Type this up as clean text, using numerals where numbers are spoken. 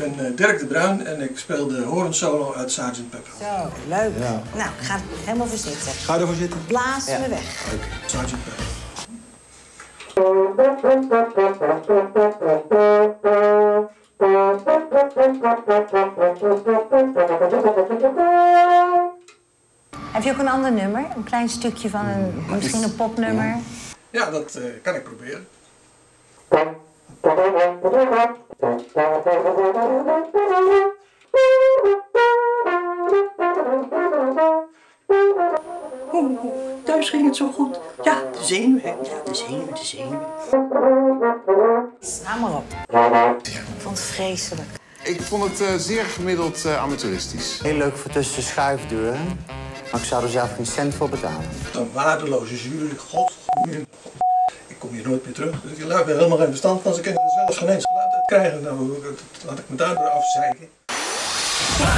ben Dirk de Bruin en ik speel de horensolo uit Sgt. Pepper. Zo, leuk. Ja. Nou, ik ga er helemaal voor zitten. Ga je ervoor zitten? Blaas me weg. Oké, Sgt. Pepper. Heb je ook een ander nummer? Een klein stukje van misschien een popnummer? Ja, dat kan ik proberen. Thuis ging het zo goed. Ja, de zenuwen. Ja, de zenuwen. Sta maar op. Ik vond het vreselijk. Ik vond het zeer gemiddeld amateuristisch. Heel leuk voor tussen de schuifdeuren, maar ik zou er zelf geen cent voor betalen. Een waardeloze jury, god. Ik kom hier nooit meer terug, dus ik heb helemaal geen verstand van. Ze kunnen er zelfs geen eens geluid uit krijgen. Nou, laat ik me daardoor afzeiken.